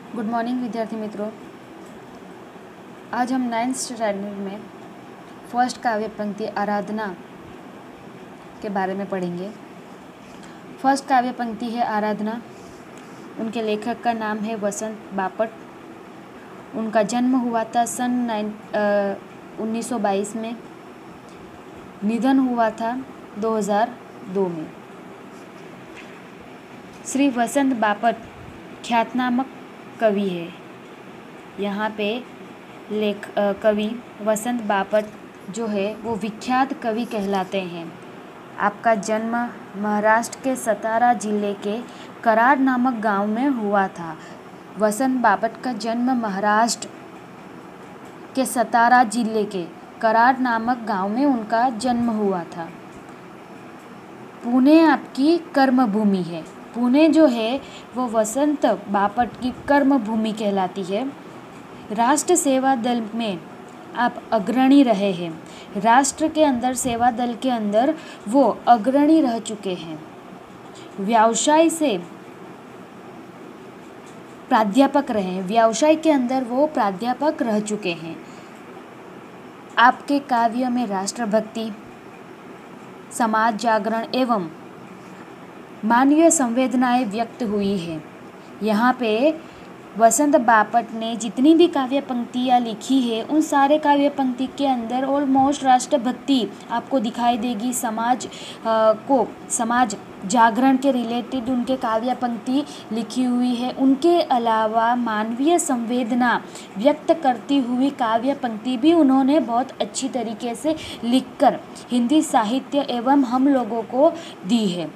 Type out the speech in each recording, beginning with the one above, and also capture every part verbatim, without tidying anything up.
Good morning विद्यार्थी मित्रों। आज हम नाइन्थ स्टैंडर्ड में फर्स्ट काव्य पंक्ति आराधना के बारे में पढ़ेंगे। फर्स्ट काव्य पंक्ति है आराधना। उनके लेखक का नाम है वसंत बापट। उनका जन्म हुआ था सन नाइन उन्नीस सौ बाईस में। निधन हुआ था दो हज़ार दो में। श्री वसंत बापट ख्यातनामक कवि है। यहाँ पे लेख कवि वसंत बापट जो है वो विख्यात कवि कहलाते हैं। आपका जन्म महाराष्ट्र के सतारा जिले के कराड नामक गांव में हुआ था। वसंत बापट का जन्म महाराष्ट्र के सतारा जिले के कराड नामक गांव में उनका जन्म हुआ था। पुणे आपकी कर्म भूमि है। पुणे जो है वो वसंत बापट की कर्म भूमि कहलाती है। राष्ट्र सेवा दल में आप अग्रणी रहे हैं। राष्ट्र के अंदर सेवा दल के अंदर वो अग्रणी रह चुके हैं। व्यवसाय से प्राध्यापक रहे हैं। व्यवसाय के अंदर वो प्राध्यापक रह चुके हैं। आपके काव्य में राष्ट्रभक्ति, समाज जागरण एवं मानवीय संवेदनाएं व्यक्त हुई है। यहाँ पे वसंत बापट ने जितनी भी काव्य पंक्तियाँ लिखी है उन सारे काव्य पंक्ति के अंदर ऑलमोस्ट राष्ट्रभक्ति आपको दिखाई देगी। समाज आ, को समाज जागरण के रिलेटेड उनके काव्य पंक्ति लिखी हुई है। उनके अलावा मानवीय संवेदना व्यक्त करती हुई काव्य पंक्ति भी उन्होंने बहुत अच्छी तरीके से लिखकर हिंदी साहित्य एवं हम लोगों को दी है।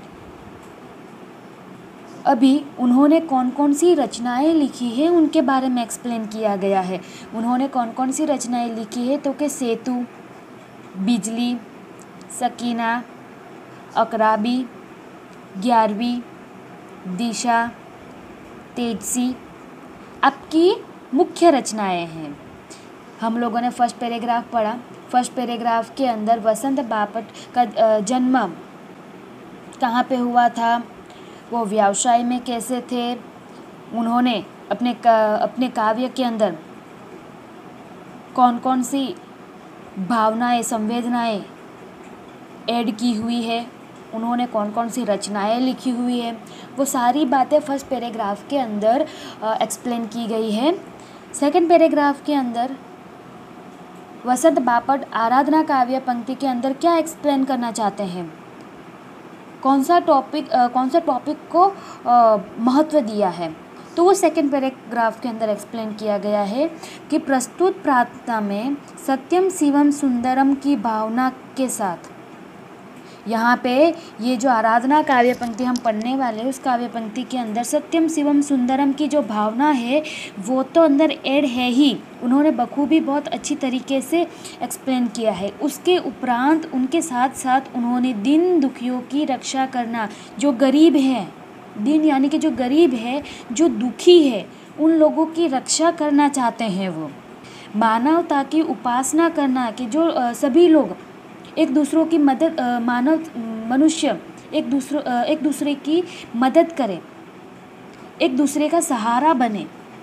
अभी उन्होंने कौन कौन सी रचनाएं लिखी है उनके बारे में एक्सप्लेन किया गया है। उन्होंने कौन कौन सी रचनाएं लिखी है तो कि सेतु, बिजली, सकीना, अकराबी, ग्यारहवीं, दिशा, तेजसी आपकी मुख्य रचनाएं हैं। हम लोगों ने फर्स्ट पैराग्राफ पढ़ा। फर्स्ट पैराग्राफ के अंदर वसंत बापट का जन्म कहाँ पे हुआ था, वो व्यवसाय में कैसे थे, उन्होंने अपने का, अपने काव्य के अंदर कौन कौन सी भावनाएं, संवेदनाएं ऐड की हुई है, उन्होंने कौन कौन सी रचनाएं लिखी हुई है, वो सारी बातें फर्स्ट पैराग्राफ के अंदर एक्सप्लेन की गई है। सेकंड पैराग्राफ के अंदर वसंत बापट आराधना काव्य पंक्ति के अंदर क्या एक्सप्लेन करना चाहते हैं, कौन सा टॉपिक कौन सा टॉपिक को आ, महत्व दिया है, तो वो सेकंड पैराग्राफ के अंदर एक्सप्लेन किया गया है कि प्रस्तुत प्रार्थना में सत्यम शिवम सुंदरम की भावना के साथ, यहाँ पे ये जो आराधना काव्य पंक्ति हम पढ़ने वाले हैं उस काव्य पंक्ति के अंदर सत्यम शिवम सुंदरम की जो भावना है वो तो अंदर ऐड है ही। उन्होंने बखूबी बहुत अच्छी तरीके से एक्सप्लेन किया है। उसके उपरांत उनके साथ साथ उन्होंने दीन दुखियों की रक्षा करना, जो गरीब है, दीन यानी कि जो गरीब है, जो दुखी है, उन लोगों की रक्षा करना चाहते हैं। वो मानवता की उपासना करना कि जो आ, सभी लोग एक दूसरों की मदद मानव मनुष्य एक दूसरे एक दूसरे की मदद करे, एक दूसरे का सहारा बने।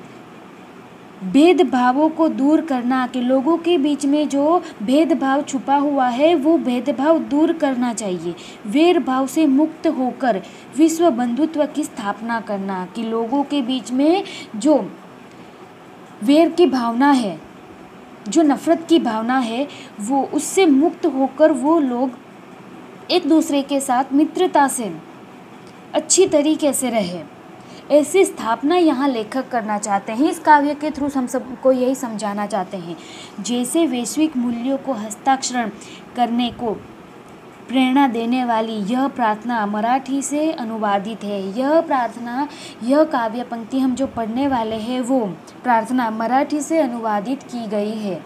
भेदभावों को दूर करना कि लोगों के बीच में जो भेदभाव छुपा हुआ है वो भेदभाव दूर करना चाहिए। वैर भाव से मुक्त होकर विश्व बंधुत्व की स्थापना करना कि लोगों के बीच में जो वैर की भावना है, जो नफ़रत की भावना है, वो उससे मुक्त होकर वो लोग एक दूसरे के साथ मित्रता से अच्छी तरीके से रहे, ऐसी स्थापना यहाँ लेखक करना चाहते हैं। इस काव्य के थ्रू हम सबको यही समझाना चाहते हैं। जैसे वैश्विक मूल्यों को हस्ताक्षर करने को प्रेरणा देने वाली यह प्रार्थना मराठी से अनुवादित है। यह प्रार्थना, यह काव्य पंक्ति हम जो पढ़ने वाले हैं वो प्रार्थना मराठी से अनुवादित की गई है।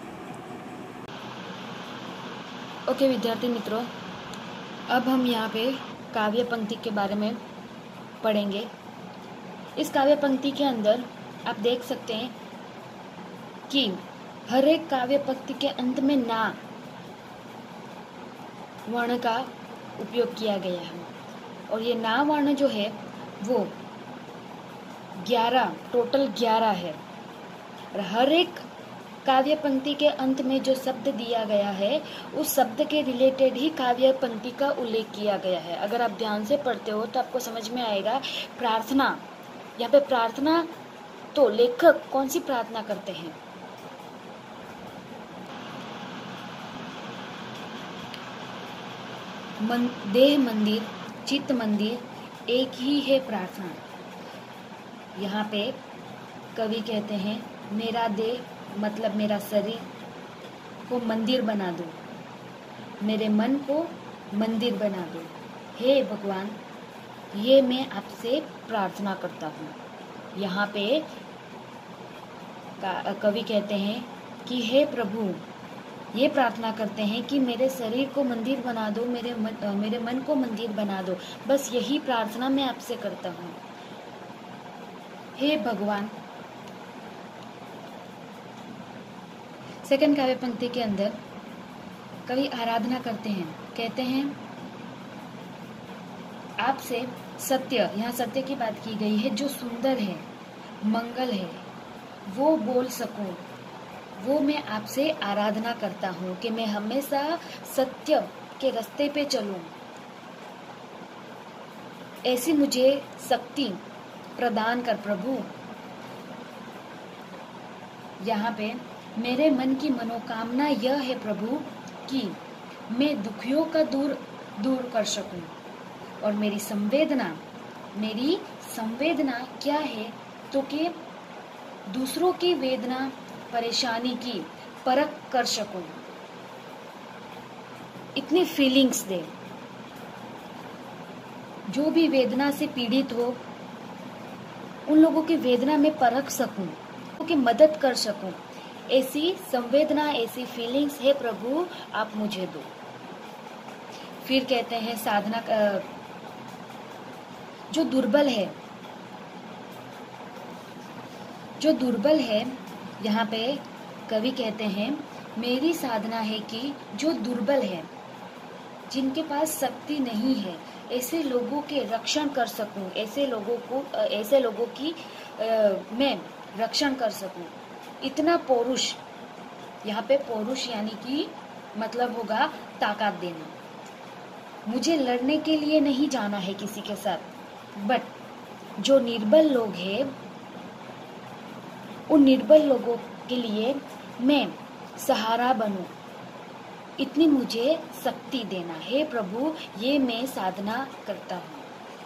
ओके विद्यार्थी मित्रों, अब हम यहाँ पे काव्य पंक्ति के बारे में पढ़ेंगे। इस काव्य पंक्ति के अंदर आप देख सकते हैं कि हर एक काव्य पंक्ति के अंत में ना वर्ण का उपयोग किया गया है और ये ना वर्ण जो है वो ग्यारह, टोटल ग्यारह है। और हर एक काव्य पंक्ति के अंत में जो शब्द दिया गया है उस शब्द के रिलेटेड ही काव्य पंक्ति का उल्लेख किया गया है। अगर आप ध्यान से पढ़ते हो तो आपको समझ में आएगा। प्रार्थना, यहाँ पे प्रार्थना, तो लेखक कौन सी प्रार्थना करते हैं? मन, देह मंदिर, चित्त मंदिर एक ही है प्रार्थना। यहाँ पे कवि कहते हैं मेरा देह मतलब मेरा शरीर को मंदिर बना दो, मेरे मन को मंदिर बना दो। हे भगवान, ये मैं आपसे प्रार्थना करता हूँ। यहाँ पे कवि कहते हैं कि हे प्रभु, ये प्रार्थना करते हैं कि मेरे शरीर को मंदिर बना दो, मेरे मन, मेरे मन को मंदिर बना दो। बस यही प्रार्थना मैं आपसे करता हूँ। हे भगवान। सेकंड काव्य पंक्ति के अंदर कवि आराधना करते हैं, कहते हैं आपसे सत्य, यहाँ सत्य की बात की गई है, जो सुंदर है, मंगल है, वो बोल सकूं, वो मैं आपसे आराधना करता हूँ कि मैं हमेशा सत्य के रास्ते पे चलूं। ऐसी मुझे शक्ति प्रदान कर प्रभु। यहाँ पे मेरे मन की मनोकामना यह है प्रभु कि मैं दुखियों का दूर दूर कर सकूं। और मेरी संवेदना, मेरी संवेदना क्या है? तो कि दूसरों की वेदना परेशानी की परख कर सकूं, इतनी फीलिंग्स दे। जो भी वेदना से पीड़ित हो उन लोगों की वेदना में परख सकूं, उनकी मदद कर सकूं। ऐसी संवेदना, ऐसी फीलिंग्स है प्रभु, आप मुझे दो। फिर कहते हैं साधना, जो दुर्बल है, जो दुर्बल है, यहाँ पे कवि कहते हैं मेरी साधना है कि जो दुर्बल है, जिनके पास शक्ति नहीं है, ऐसे लोगों के रक्षण कर सकूं, ऐसे लोगों को ऐसे लोगों की आ, मैं रक्षण कर सकूं। इतना पौरुष, यहाँ पे पौरुष यानी कि मतलब होगा ताकत देना। मुझे लड़ने के लिए नहीं जाना है किसी के साथ, बट जो निर्बल लोग हैं उन निर्बल लोगों के लिए मैं सहारा बनूं, इतनी मुझे शक्ति देना। हे प्रभु, ये मैं साधना करता हूँ।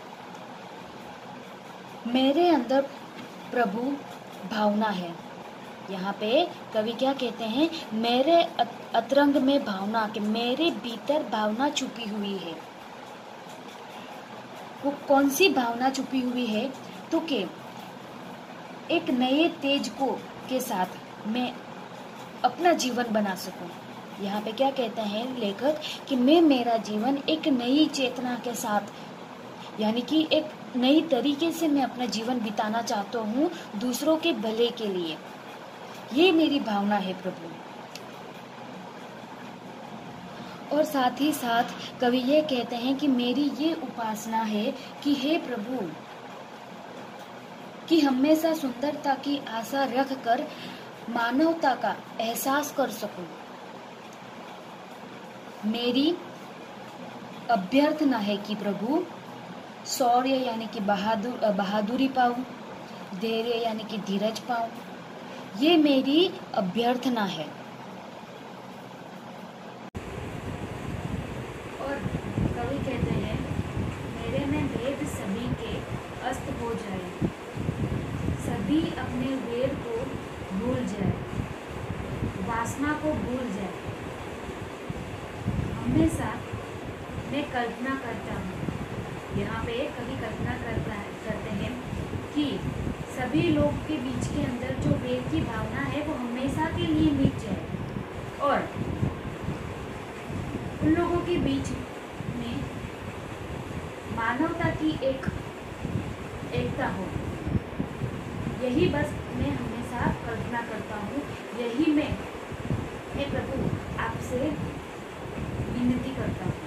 मेरे अंदर प्रभु भावना है। यहाँ पे कवि क्या कहते हैं? मेरे अतरंग में भावना, के मेरे भीतर भावना छुपी हुई है। वो कौन सी भावना छुपी हुई है? तो के एक नए तेज को के साथ मैं अपना जीवन बना सकूं। यहाँ पे क्या कहते हैं लेखक कि मैं मेरा जीवन एक नई चेतना के साथ, यानी कि एक नई तरीके से मैं अपना जीवन बिताना चाहता हूँ दूसरों के भले के लिए। ये मेरी भावना है प्रभु। और साथ ही साथ कवि ये कहते हैं कि मेरी ये उपासना है कि हे प्रभु, कि हमेशा सुंदरता की आशा रख कर मानवता का एहसास कर सकूं। मेरी अभ्यर्थना है कि प्रभु शौर्य यानी कि बहादुर बहादुरी पाऊं, धैर्य यानी कि धीरज पाऊं। ये मेरी अभ्यर्थना है। और कवि कहते हैं मेरे में वेद सभी के अस्त हो जाए, सभी अपने वेद को भूल जाए, वासना को भूल जाए। हमेशा मैं कल्पना करता हूँ, यहाँ पे कवि कल्पना करता है करते हैं कि सभी लोग के बीच के अंदर जो वेद की भावना है वो हमेशा के लिए मिट जाए और उन लोगों के बीच में मानवता की एक एकता हो। यही बस मैं हमेशा कल्पना करता हूँ, यही मैं हे प्रभु आपसे विनती करता हूँ।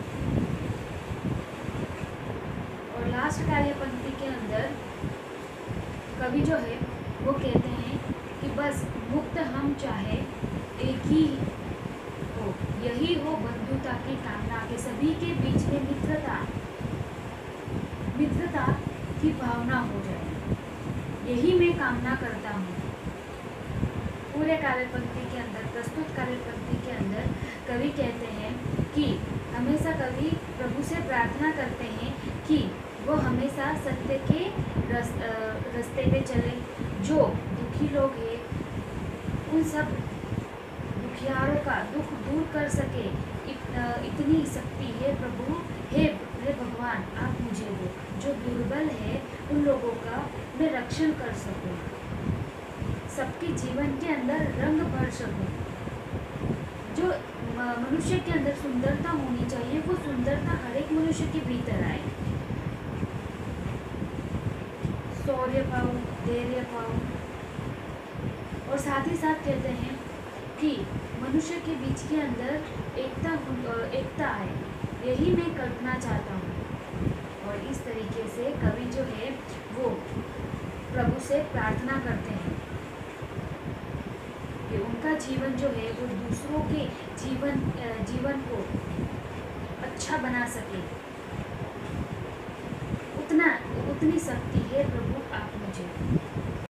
और लास्ट कार्य पंक्ति के अंदर कवि जो है वो कहते हैं कि बस मुक्त हम चाहे एक ही हो, यही हो बंधुता की कामना, के सभी के बीच में मित्रता मित्रता की भावना हो जाए, यही मैं कामना करता हूँ। पूरे कार्यपंक्ति के अंदर, प्रस्तुत कार्यपंक्ति के अंदर कवि कहते हैं कि हमेशा कवि प्रभु से प्रार्थना करते हैं कि वो हमेशा सत्य के रस, रास्ते पे चले। जो दुखी लोग हैं उन सब दुखियारों का दुख दूर कर सके, इत, इतनी शक्ति है प्रभु, हे हे भगवान आप मुझे दो। जो दुर्बल है उन लोगों का मैं रक्षण कर सकूं, सबके जीवन के अंदर रंग भर सकूं। जो मनुष्य के अंदर सुंदरता होनी चाहिए वो सुंदरता हर एक मनुष्य के भीतर आए। शौर्य पाऊं, धैर्य पाऊं, और साथ ही साथ कहते हैं कि मनुष्य के बीच के अंदर एकता एकता आए, यही मैं कल्पना चाहता हूँ। और इस तरीके से कवि जो है वो प्रभु से प्रार्थना करते हैं कि उनका जीवन जो है वो दूसरों के जीवन जीवन को अच्छा बना सके, उतना उतनी शक्ति है प्रभु आप मुझे।